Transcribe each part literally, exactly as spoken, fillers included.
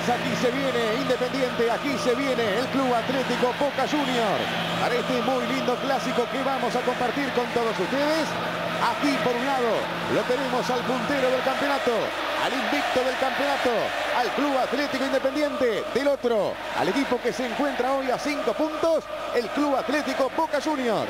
aquí se viene Independiente, aquí se viene el Club Atlético Boca Juniors. Para este muy lindo clásico que vamos a compartir con todos ustedes. Aquí por un lado lo tenemos al puntero del campeonato, al invicto del campeonato, al Club Atlético Independiente. Del otro, al equipo que se encuentra hoy a cinco puntos, el Club Atlético Boca Juniors.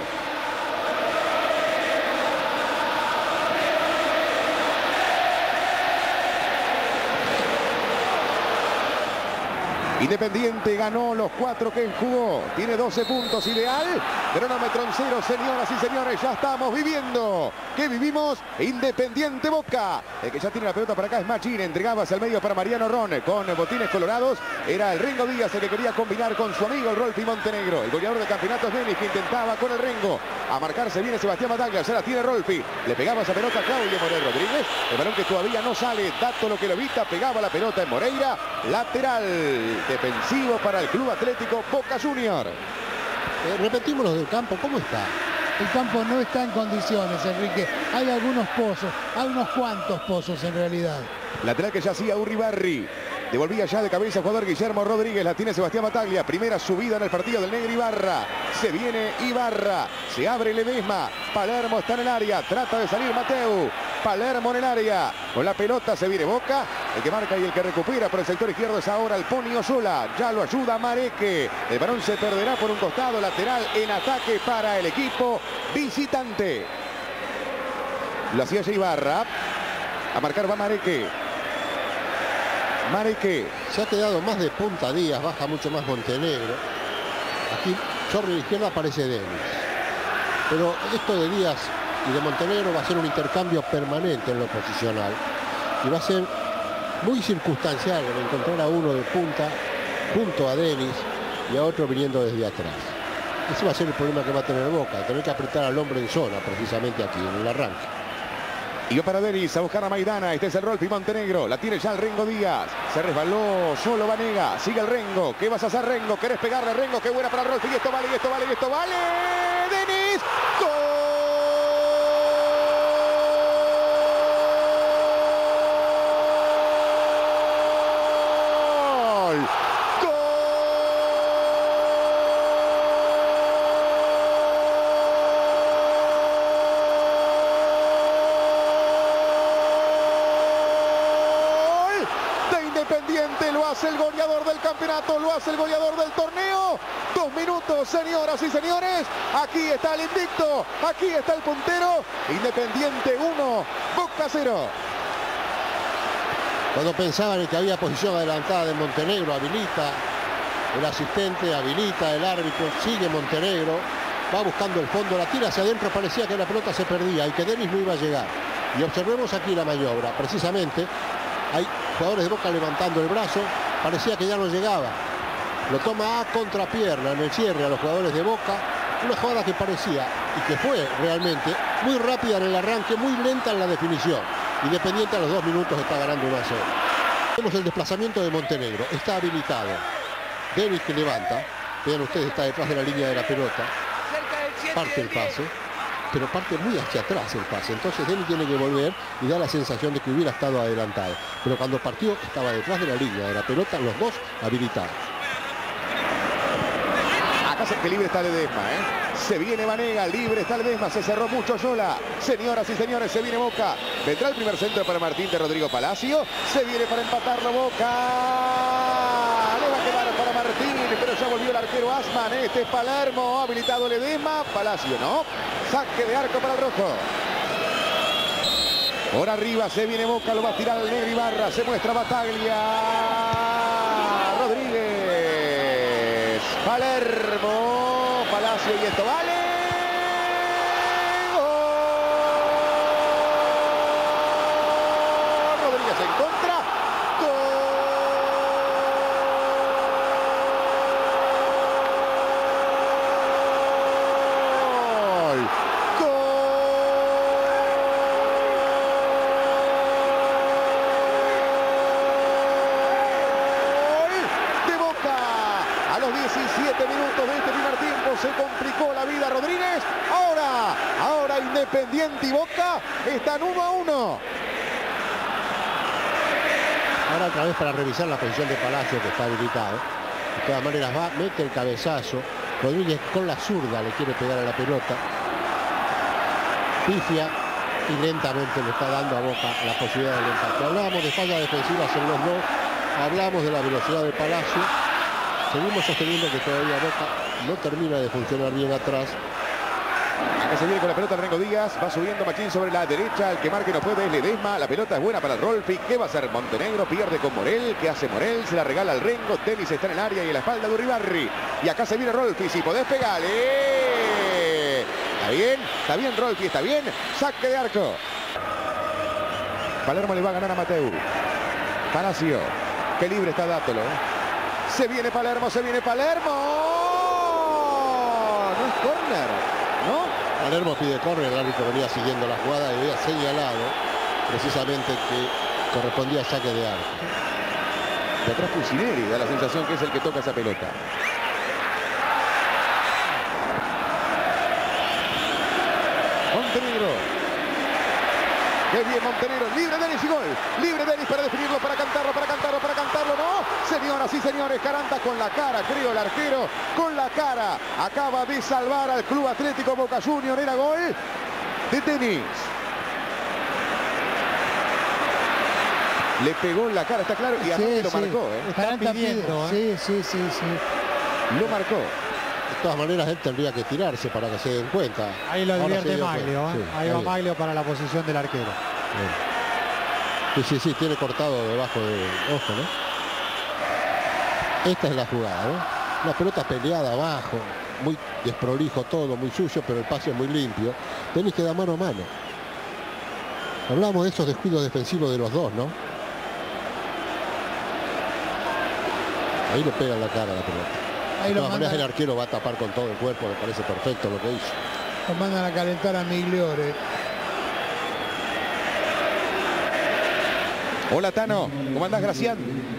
Independiente ganó los cuatro que jugó. Tiene doce puntos, ideal. Cronómetro en cero, señoras y señores. Ya estamos viviendo. ¿Qué vivimos? Independiente Boca. El que ya tiene la pelota para acá es Machín. Entregaba hacia el medio para Mariano Ron con botines colorados. Era el Rengo Díaz el que quería combinar con su amigo el Rolfi Montenegro. El goleador del campeonato es Denis, que intentaba con el Rengo. A marcarse viene Sebastián Bataglia. Ya la tiene Rolfi. Le pegaba esa pelota a Claudio Morel Rodríguez. El balón que todavía no sale. Dato lo que lo evita. Pegaba la pelota en Moreira. Lateral defensivo para el Club Atlético Boca Juniors. Eh, repetimos los del campo, ¿cómo está? El campo no está en condiciones, Enrique. Hay algunos pozos, hay unos cuantos pozos en realidad. Lateral que ya hacía Urribarri. Devolvía ya de cabeza el jugador Guillermo Rodríguez. La tiene Sebastián Bataglia. Primera subida en el partido del Negro Ibarra. Se viene Ibarra. Se abre Ledesma. Palermo está en el área. Trata de salir Mateu. Palermo en el área. Con la pelota se viene Boca. El que marca y el que recupera por el sector izquierdo es ahora el Pony Osola. Ya lo ayuda Mareque. El balón se perderá por un costado. Lateral en ataque para el equipo visitante. Lo hacía ya Ibarra. A marcar va Mareque. Mareque. Se ha quedado más de punta Díaz. Baja mucho más Montenegro. Aquí sobre la izquierda aparece Denis. Pero esto de Díaz y de Montenegro va a ser un intercambio permanente en lo posicional. Y va a ser muy circunstancial el encontrar a uno de punta junto a Denis y a otro viniendo desde atrás. Ese va a ser el problema que va a tener Boca, tener que apretar al hombre en zona precisamente aquí, en el arranque. Y va para Denis a buscar a Maidana. Este es el Rolfi Montenegro. La tiene ya el Rengo Díaz. Se resbaló solo Vanega. Sigue el Rengo. ¿Qué vas a hacer, Rengo? ¿Querés pegarle a Rengo? Qué buena para Rolfi. Y esto vale, y esto vale, y esto vale. Denis. ¡Gol! Independiente, lo hace el goleador del campeonato, lo hace el goleador del torneo. Dos minutos, señoras y señores. Aquí está el invicto, aquí está el puntero. Independiente uno, Boca cero. Cuando pensaban que había posición adelantada de Montenegro, habilita el asistente, habilita el árbitro, sigue Montenegro, va buscando el fondo, la tira hacia adentro, parecía que la pelota se perdía y que Denis no iba a llegar. Y observemos aquí la maniobra, precisamente. Hay jugadores de Boca levantando el brazo, parecía que ya no llegaba. Lo toma a contrapierna en el cierre a los jugadores de Boca. Una jugada que parecía, y que fue realmente, muy rápida en el arranque, muy lenta en la definición. Independiente a los dos minutos está ganando uno a cero. Vemos el desplazamiento de Montenegro, está habilitado. Denis que levanta, vean ustedes, está detrás de la línea de la pelota. Parte el pase. Pero parte muy hacia atrás el pase. Entonces Denis tiene que volver y da la sensación de que hubiera estado adelantado. Pero cuando partió estaba detrás de la línea de la pelota, los dos habilitados. Acá se que libre está Ledesma, ¿eh? Se viene Vanega, libre está Ledesma, se cerró mucho Yola. Señoras y señores, se viene Boca. Vendrá el primer centro para Martín de Rodrigo Palacio. Se viene para empatarlo Boca. Le va a quedar para Martín, pero ya volvió el arquero Asman. Este es Palermo, habilitado Ledesma. Palacio, ¿no? Saque de arco para el rojo. Por arriba se viene Boca, lo va a tirar el Negro Ibarra. Se muestra Bataglia. Rodríguez. Palermo. Palacio y esto vale. ¡Gol! Rodríguez en contra. ¡Gol! diecisiete minutos de este primer tiempo se complicó la vida Rodríguez. Ahora, ahora Independiente y Boca están uno a uno. para otra vez para revisar la posición de Palacio, que está habilitado. De todas maneras va, mete el cabezazo. Rodríguez con la zurda le quiere pegar a la pelota. Pifia y lentamente le está dando a Boca la posibilidad del empate. Hablábamos de fallas defensivas en los dos. Hablamos de la velocidad de Palacio. Seguimos sosteniendo que todavía Boca no termina de funcionar bien atrás. Acá se viene con la pelota Rengo Díaz. Va subiendo Machín sobre la derecha. El que marque no puede es Ledesma. La pelota es buena para el Rolfi. ¿Qué va a hacer Montenegro? Pierde con Morel. ¿Qué hace Morel? Se la regala al Rengo. Tenis está en el área y en la espalda de Uribarri. Y acá se viene Rolfi. Si podés pegarle. Está bien. Está bien Rolfi. Está bien. Saque de arco. Palermo le va a ganar a Mateu. Palacio. Qué libre está Dátolo. Se viene Palermo. Se viene Palermo. No es córner. ¿No? Palermo pide córner, el árbitro venía siguiendo la jugada y había señalado precisamente que correspondía a saque de arco. De atrás Pusineri, da la sensación que es el que toca esa pelota. Montenegro. Qué bien Montenegro, libre Denis y gol. Libre Denis para definirlo, para cantarlo, para cantarlo, para cantarlo, ¿no? Señoras y señores, Caranta con la cara, creo el arquero, con la cara. Acaba de salvar al Club Atlético Boca Juniors, era gol de Denis. Le pegó en la cara, está claro, y a Sí, lo sí. marcó, ¿eh? Está pidiendo, ¿eh? Sí, sí, sí, sí. Lo marcó. De todas maneras, él tendría que tirarse para que se den cuenta. Ahí lo Ahora advierte se dio Maglio, cuenta. ¿eh? Sí, Ahí está va bien. Maglio para la posición del arquero. Sí, sí, sí, tiene cortado debajo de ojo, ¿no? Esta es la jugada, ¿no? Una pelota peleada abajo, muy desprolijo todo, muy sucio, pero el pase es muy limpio. Tenis queda mano a mano. Hablamos de esos descuidos defensivos de los dos, ¿no? Ahí le pega en la cara la pelota. Ahí De lo todas maneras, el mandan, arquero va a tapar con todo el cuerpo, me parece perfecto lo que hizo. lo mandan a calentar a Migliore. Hola Tano, ¿cómo andás Gracián?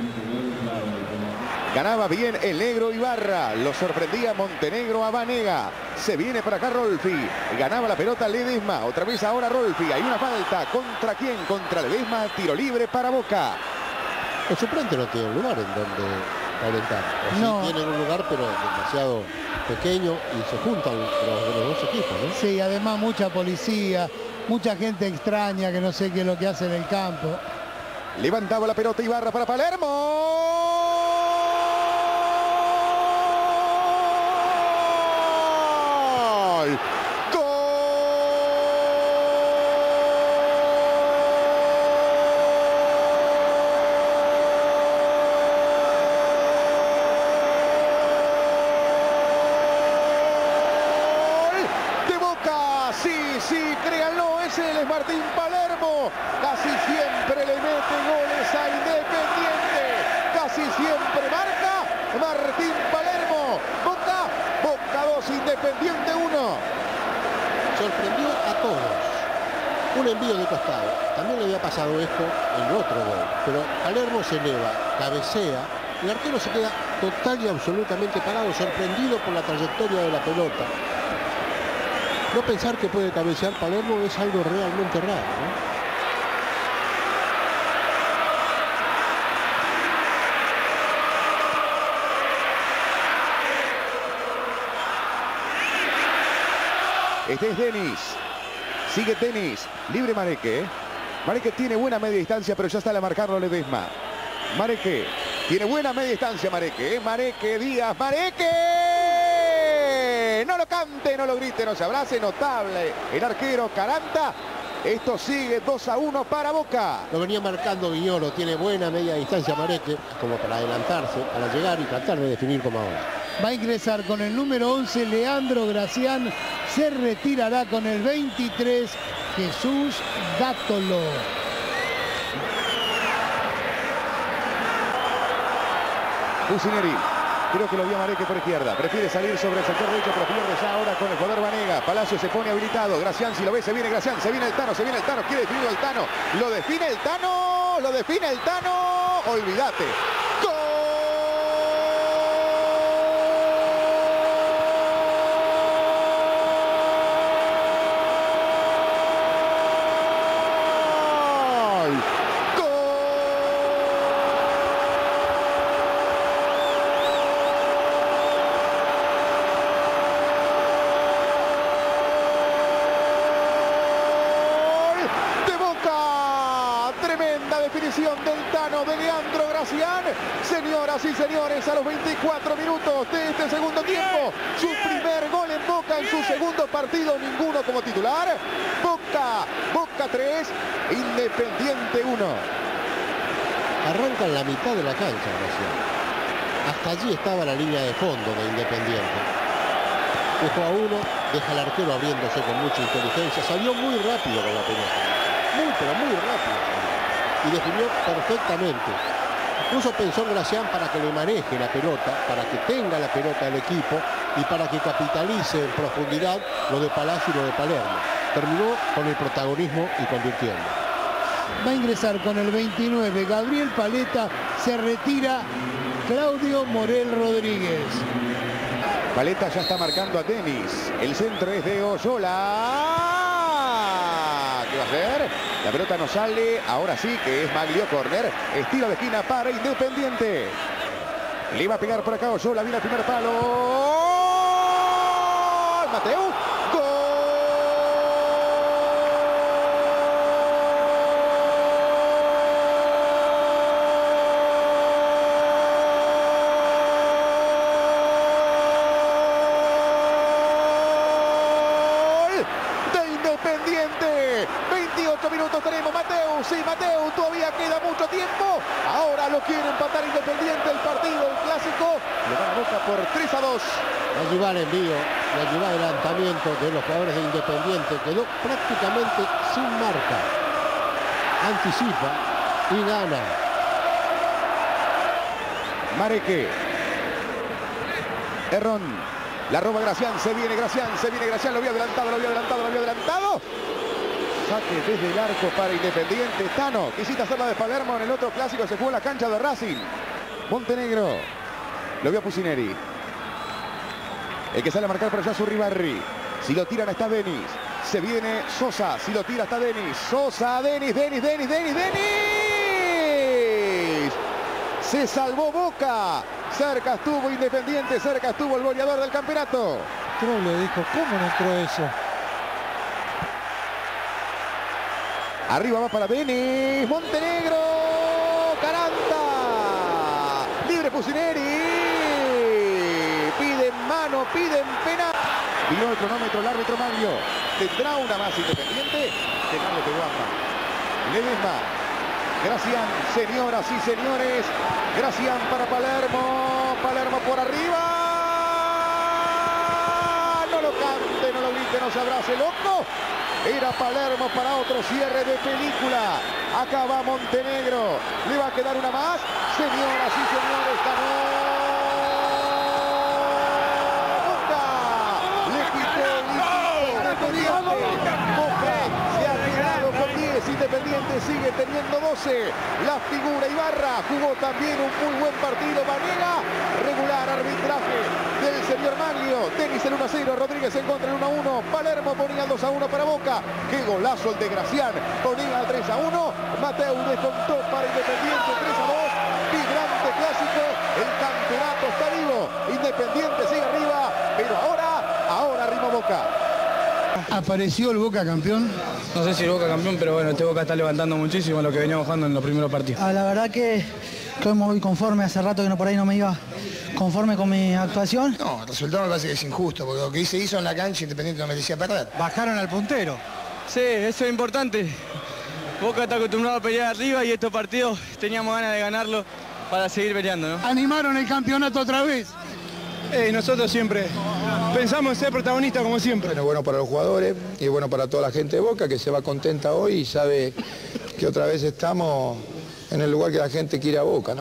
Ganaba bien el negro Ibarra, lo sorprendía Montenegro a Vanega. Se viene para acá Rolfi, ganaba la pelota Ledesma, otra vez ahora Rolfi, hay una falta, ¿contra quién? Contra Ledesma, tiro libre para Boca. El suplente no tiene un lugar en donde calentar. O sí No. tienen un lugar, pero demasiado pequeño y se juntan los, de los dos equipos, ¿no? Sí, además mucha policía, mucha gente extraña que no sé qué es lo que hace en el campo. Levantaba la pelota Ibarra para Palermo. ¡Gol! De Boca, sí, sí, créanlo, es él, es Martín Palermo. Casi siempre le mete goles a Independiente. Casi siempre marca Martín Palermo. Boca, Boca dos, Independiente uno. Sorprendió a todos. Un envío de costado. También le había pasado esto en otro gol. Pero Palermo se eleva, cabecea. El arquero se queda total y absolutamente parado, sorprendido por la trayectoria de la pelota. No pensar que puede cabecear Palermo es algo realmente raro, ¿no? Este es Denis. Sigue Tenis. Libre Mareque. Mareque tiene buena media distancia, pero ya está a marcarlo Ledesma. Mareque. Tiene buena media distancia Mareque. ¿eh? Mareque, Díaz, Mareque. No lo cante, no lo grite, no se abrace. Notable el arquero Caranta. Esto sigue dos a uno para Boca. Lo venía marcando Viñolo. Tiene buena media distancia Mareque, como para adelantarse, para llegar y tratar de definir como ahora. Va a ingresar con el número once Leandro Gracián. Se retirará con el veintitrés Jesús Dátolo. Pusineri. Creo que lo vio Mareque por izquierda. Prefiere salir sobre el sector derecho, pero pierde ya ahora con el jugador Vanega. Palacio se pone habilitado. Gracián, si lo ve, se viene Gracián. Se viene el Tano, se viene el Tano. Quiere definirlo el Tano. Lo define el Tano. Lo define el Tano. Olvídate. definición del Tano de Leandro Gracián. Señoras y señores, a los veinticuatro minutos de este segundo tiempo, su primer gol en Boca en su segundo partido, ninguno como titular. Boca, Boca tres, Independiente uno. Arranca en la mitad de la cancha, Gracián. Hasta allí estaba la línea de fondo de Independiente. Dejó a uno, deja al arquero abriéndose con mucha inteligencia. Salió muy rápido con la pelota. Muy, pero muy rápido. Y definió perfectamente. Incluso pensó Gracián para que le maneje la pelota, para que tenga la pelota el equipo y para que capitalice en profundidad lo de Palacio y lo de Palermo. Terminó con el protagonismo y convirtiendo. Va a ingresar con el veintinueve Gabriel Paletta, se retira Claudio Morel Rodríguez. Paletta ya está marcando a Denis. El centro es de Oyola. ¿Qué va a hacer? La pelota no sale. Ahora sí que es Maglio corner. Estilo de esquina para Independiente. Le iba a pegar por acá Oyola. Viene el primer palo. Mateu. veintiocho minutos tenemos. Mateu, sí, Mateu, todavía queda mucho tiempo. Ahora lo quiere empatar Independiente el partido, el clásico. Le dan Boca por tres a dos. Allí va el envío, y allí va el adelantamiento de los jugadores de Independiente. Quedó prácticamente sin marca. Anticipa y gana. Mareque. Errón. La roba Gracián, se viene Gracián, se viene Gracián, lo había adelantado, lo había adelantado, lo había adelantado. Saque desde el arco para Independiente. Tano, quisiste hacerla de Palermo en el otro clásico, se jugó en la cancha de Racing. Montenegro, lo vio Pusineri. El que sale a marcar por allá es Urribarri. Si lo tiran está Denis. Se viene Sosa, si lo tira está Denis. Sosa, Denis, Denis, Denis, Denis, Denis. Se salvó Boca. Cerca estuvo Independiente, cerca estuvo el goleador del campeonato. Troglio dijo, ¿cómo no entró eso? Arriba va para Denis. Montenegro. Caranta. Libre Pusineri. Piden mano, piden penal. Vino el cronómetro el árbitro Maglio. ¿Tendrá una más Independiente? Penal le pegó a Ledesma. Gracián, señoras y señores. Gracián para Palermo. Palermo por arriba. No lo cante, no lo grite, no se abrace, loco. Era Palermo para otro cierre de película. Acá va Montenegro. Le va a quedar una más. Señoras y señores, ganó Boca. Le quitó el Independiente. Boca se ha quedado con diez. Independiente sigue teniendo doce. La figura Ibarra jugó también un muy buen partido. Vanega, regular arbitraje del señor Maglio. Denis el uno a cero, Rodríguez en contra el uno a uno. Palermo ponía el dos a uno para Boca. Qué golazo el de Gracián. Ponía el tres a uno. Mateu descontó para Independiente tres a dos. Vibrante clásico. El campeonato está vivo. Independiente sigue arriba. Pero ahora, ahora arriba Boca. ¿Apareció el Boca campeón? No sé si el Boca campeón, pero bueno, este Boca está levantando muchísimo lo que veníamos jugando en los primeros partidos. Ah, la verdad que estoy muy conforme, hace rato que no por ahí no me iba conforme con mi actuación. No, el resultado me parece que es injusto, porque lo que se hizo en la cancha Independiente no merecía perder. Bajaron al puntero. Sí, eso es importante. Boca está acostumbrado a pelear arriba y estos partidos teníamos ganas de ganarlo para seguir peleando, ¿no? ¿Animaron el campeonato otra vez? Eh, nosotros siempre pensamos en ser protagonistas como siempre. Bueno, bueno para los jugadores y bueno para toda la gente de Boca que se va contenta hoy y sabe que otra vez estamos en el lugar que la gente quiere a Boca, ¿no?